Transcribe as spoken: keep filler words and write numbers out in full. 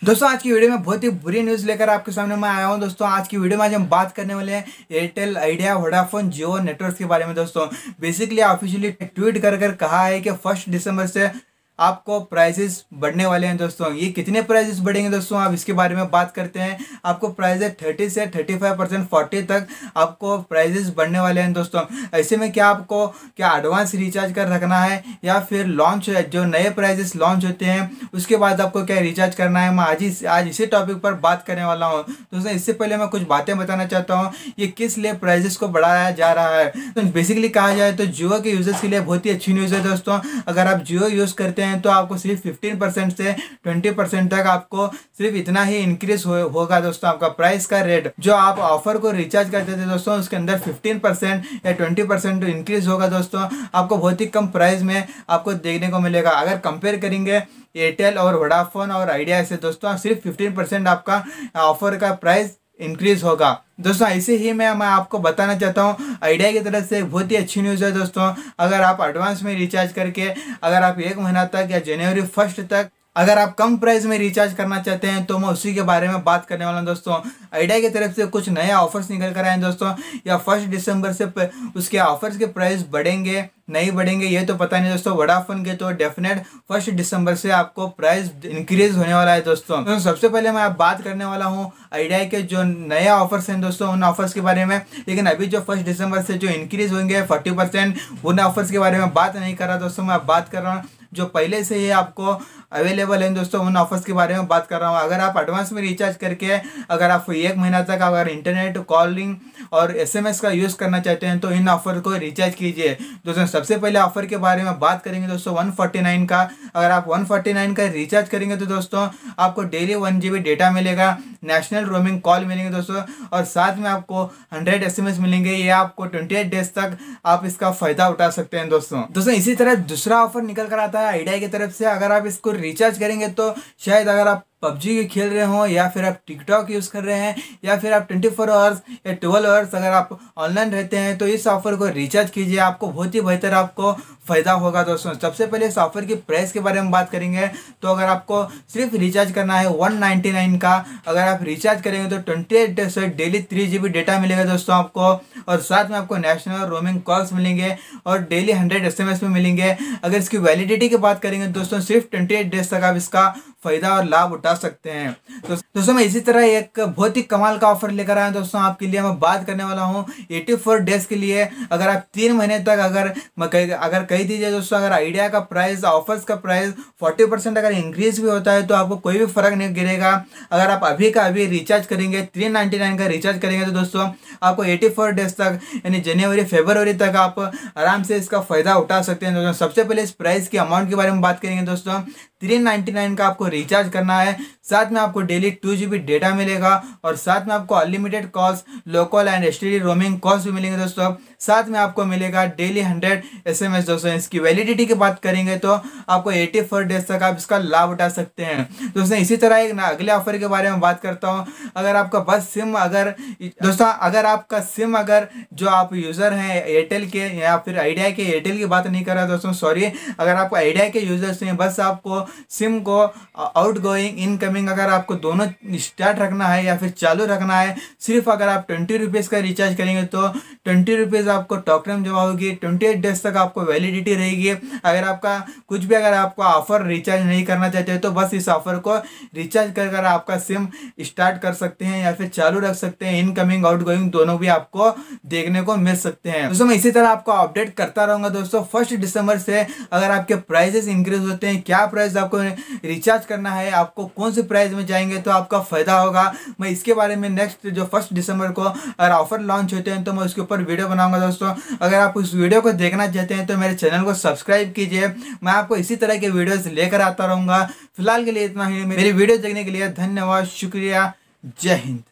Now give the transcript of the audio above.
दोस्तों आज की वीडियो में बहुत ही बुरी न्यूज़ लेकर आपके सामने मैं आया हूं। दोस्तों आज की वीडियो में आज हम बात करने वाले हैं Airtel, Idea, Vodafone, Jio network के बारे में। दोस्तों बेसिकली ऑफिशियली ट्वीट कर कर कहा है कि फर्स्ट दिसंबर से आपको प्राइसेस बढ़ने वाले हैं। दोस्तों ये कितने प्राइसेस बढ़ेंगे दोस्तों आप इसके बारे में बात करते हैं। आपको प्राइसेस थर्टी से थर्टी फाइव परसेंट फोर्टी तक आपको प्राइसेस बढ़ने वाले हैं। दोस्तों ऐसे में क्या आपको क्या एडवांस रिचार्ज कर रखना है या फिर लॉन्च जो नए प्राइसेस लॉन्च होते हैं उसके बाद आपको क्या रिचार्ज करना है, मैं आज ही आज इसी टॉपिक पर बात करने वाला हूँ। दोस्तों इससे पहले मैं कुछ बातें बताना चाहता हूँ ये किस लिए प्राइसेस को बढ़ाया जा रहा है। तो बेसिकली कहा जाए तो जियो के यूजर्स के लिए बहुत ही अच्छी न्यूज़ है। दोस्तों अगर आप जियो यूज़ करते हैं तो आपको सिर्फ फिफ्टीन परसेंट से ट्वेंटी परसेंट तक आपको सिर्फ इतना ही इंक्रीज हो, होगा। दोस्तों आपका प्राइस का रेट जो आप ऑफर को रिचार्ज करते थे दोस्तों उसके अंदर फिफ्टीन परसेंट या ट्वेंटी परसेंट इंक्रीज होगा। दोस्तों आपको बहुत ही कम प्राइस में आपको देखने को मिलेगा। अगर कंपेयर करेंगे एयरटेल और वोडाफोन और आइडिया से दोस्तों सिर्फ फिफ्टीन परसेंट आपका ऑफर का प्राइस इंक्रीज होगा। दोस्तों ऐसे ही मैं मैं आपको बताना चाहता हूँ आइडिया की तरफ से एक बहुत ही अच्छी न्यूज़ है। दोस्तों अगर आप एडवांस में रिचार्ज करके अगर आप एक महीना तक या जनवरी फर्स्ट तक अगर आप कम प्राइस में रिचार्ज करना चाहते हैं तो मैं उसी के बारे में बात करने वाला हूं। दोस्तों आइडिया की तरफ से कुछ नए ऑफर्स निकल कर आए हैं दोस्तों, या फर्स्ट दिसंबर से उसके ऑफर्स के प्राइस बढ़ेंगे नहीं बढ़ेंगे ये तो पता नहीं। दोस्तों वोडाफोन के तो डेफिनेट फर्स्ट दिसंबर से आपको प्राइस इंक्रीज होने वाला है। दोस्तों तो सबसे पहले मैं आप बात करने वाला हूँ आइडिया के जो नए ऑफर्स हैं दोस्तों उन ऑफर्स के बारे में। लेकिन अभी जो फर्स्ट दिसंबर से जो इंक्रीज होंगे फोर्टी परसेंट उन ऑफर्स के बारे में बात नहीं कर रहा दोस्तों, मैं बात कर रहा हूँ जो पहले से ही आपको अवेलेबल है दोस्तों उन ऑफर्स के बारे में बात कर रहा हूँ। अगर आप एडवांस में रिचार्ज करके अगर आप एक महीना तक अगर इंटरनेट कॉलिंग और एसएमएस का यूज़ करना चाहते हैं तो इन ऑफर को रिचार्ज कीजिए। दोस्तों सबसे पहले ऑफर के बारे में बात करेंगे दोस्तों वन फोर्टी नाइन का। अगर आप वन फोर्टी नाइन का रिचार्ज करेंगे तो दोस्तों आपको daily one GB B data मिलेगा, नेशनल रोमिंग कॉल मिलेंगे दोस्तों, और साथ में आपको हंड्रेड एस एम एस मिलेंगे। ये आपको ट्वेंटी एट डेज तक आप इसका फायदा उठा सकते हैं। दोस्तों दोस्तों इसी तरह दूसरा ऑफर निकल कर आता है आइडिया की तरफ से। अगर आप इसको रिचार्ज करेंगे तो शायद अगर आप पबजी खेल रहे हो या फिर आप टिकटॉक यूज़ कर रहे हैं या फिर आप ट्वेंटी फोर आवर्स या ट्वेल्व आवर्स अगर आप ऑनलाइन रहते हैं तो इस ऑफर को रिचार्ज कीजिए, आपको बहुत ही बेहतर आपको फ़ायदा होगा। दोस्तों सबसे पहले इस ऑफर की प्राइस के बारे में बात करेंगे तो अगर आपको सिर्फ रिचार्ज करना है वन नाइन्टी नाइन का, अगर आप रिचार्ज करेंगे तो twenty eight days daily three G B data मिलेगा दोस्तों आपको, और साथ में आपको नेशनल रोमिंग कॉल्स मिलेंगे और daily hundred S M S में मिलेंगे। अगर इसकी वैलिडिटी की बात करेंगे दोस्तों सिर्फ ट्वेंटी एट डेज तक आप इसका फायदा और लाभ उठा सकते हैं। तो दोस्तों मैं इसी तरह एक बहुत ही कमाल का ऑफर लेकर आया दोस्तों आपके लिए। मैं बात करने वाला हूँ एटी फोर डेज के लिए। अगर आप तीन महीने तक अगर अगर कह दीजिए दोस्तों अगर आइडिया का प्राइस ऑफर्स का प्राइस फोर्टी परसेंट अगर इंक्रीज भी होता है तो आपको कोई भी फर्क नहीं गिरेगा। अगर आप अभी का अभी रिचार्ज करेंगे थ्री नाइन्टी नाइन का रिचार्ज करेंगे तो दोस्तों आपको एटी फोर डेज तक यानी जनवरी फरवरी तक आप आराम से इसका फायदा उठा सकते हैं। दोस्तों सबसे पहले इस प्राइस की अमाउंट के बारे में बात करेंगे दोस्तों। थ्री नाइन्टी नाइन का आपको रिचार्ज करना है, साथ में आपको daily two G B data मिलेगा और साथ में आपको unlimited calls, local and STD roaming calls भी मिलेंगे दोस्तों। साथ में आपको मिलेगा daily hundred S M S. दोस्तों इसकी वैलिडिटी की बात करेंगे तो आपको एटी फोर डेज तक आप इसका लाभ उठा सकते हैं। दोस्तों इसी तरह एक ना अगले ऑफर के बारे में बात करता हूँ। अगर आपका बस सिम अगर दोस्तों अगर आपका सिम अगर जो आप यूज़र हैं एयरटेल के या फिर आइडिया के, एयरटेल की बात नहीं कर रहा दोस्तों सॉरी, अगर आपको आइडिया के यूजर्स हैं बस आपको सिम को आउट गोइंग इनकमिंग अगर आपको दोनों स्टार्ट रखना है या फिर चालू रखना है, सिर्फ अगर आप ट्वेंटी रुपीज़ का रिचार्ज करेंगे तो ट्वेंटी रुपीज़ आपको टॉक टाइम जमा होगी, ट्वेंटी एट डेज तक आपको वैलिडिटी रहेगी। अगर आपका कुछ भी अगर आपका ऑफर रिचार्ज नहीं करना चाहते तो बस इस ऑफर को रिचार्ज कर कर आपका सिम स्टार्ट कर सकते हैं या फिर चालू रख सकते हैं। इनकमिंग आउट गोइंग दोनों भी आपको देखने को मिल सकते हैं। दोस्तों मैं इसी तरह आपको अपडेट करता रहूँगा। दोस्तों फर्स्ट दिसंबर से अगर आपके प्राइजेस इंक्रीज होते हैं, क्या प्राइस आपको रिचार्ज करना है, आपको कौन से प्राइस में जाएंगे तो आपका फायदा होगा, मैं इसके बारे में नेक्स्ट जो फर्स्ट दिसंबर को अगर ऑफर लॉन्च होते हैं तो मैं उसके ऊपर वीडियो बनाऊंगा। दोस्तों अगर आप उस वीडियो को देखना चाहते हैं तो मेरे चैनल को सब्सक्राइब कीजिए, मैं आपको इसी तरह के वीडियोस लेकर आता रहूँगा। फिलहाल के लिए इतना ही। मेरी वीडियो देखने के लिए धन्यवाद, शुक्रिया, जय हिंद।